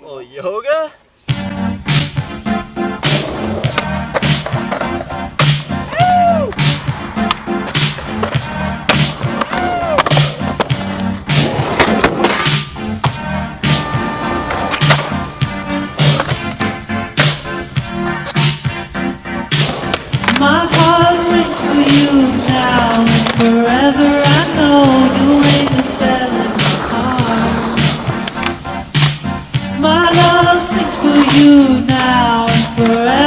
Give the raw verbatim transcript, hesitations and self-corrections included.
Well, yoga? My heart waits for you now and forever. I know you ain't the bell in my heart. My love sings for you now and forever.